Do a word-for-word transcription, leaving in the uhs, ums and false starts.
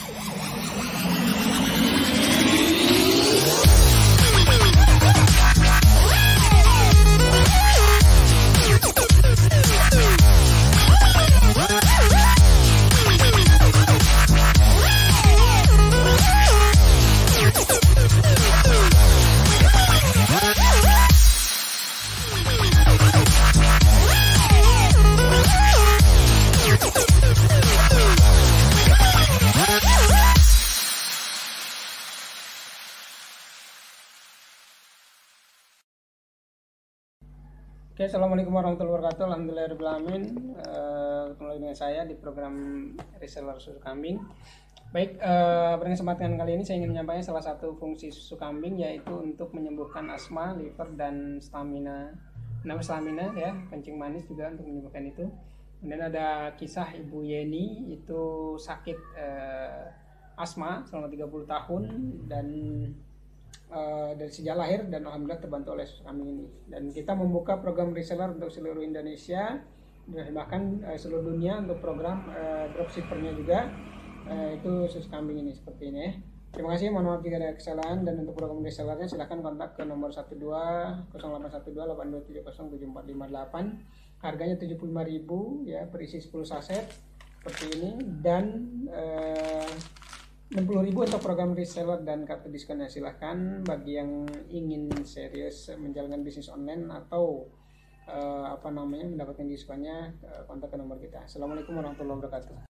Oke, assalamualaikum warahmatullahi wabarakatuh. Alhamdulillahirabbil alamin. Uh, ketemu lagi dengan saya di program reseller susu kambing. Baik, uh, pada kesempatan kali ini saya ingin menyampaikan salah satu fungsi susu kambing, yaitu untuk menyembuhkan asma, liver, dan stamina. Nama stamina ya, kencing manis juga untuk menyembuhkan itu. Kemudian ada kisah Ibu Yeni, itu sakit uh, asma selama tiga puluh tahun dan Uh, dari sejak lahir, dan alhamdulillah terbantu oleh susu kambing ini. Dan kita membuka program reseller untuk seluruh Indonesia dan bahkan uh, seluruh dunia untuk program uh, dropshippernya juga, uh, itu susu kambing ini seperti ini ya. Terima kasih, mohon maaf jika ada kesalahan. Dan untuk program resellernya silahkan kontak ke nomor satu dua nol delapan satu dua delapan dua tujuh nol tujuh empat lima delapan. Harganya tujuh puluh lima ribu ya, berisi sepuluh saset seperti ini, dan uh, enam puluh ribu untuk program reseller dan kartu diskonnya. Silahkan bagi yang ingin serius menjalankan bisnis online atau uh, apa namanya mendapatkan diskonnya, uh, kontak ke nomor kita. Assalamualaikum warahmatullahi wabarakatuh.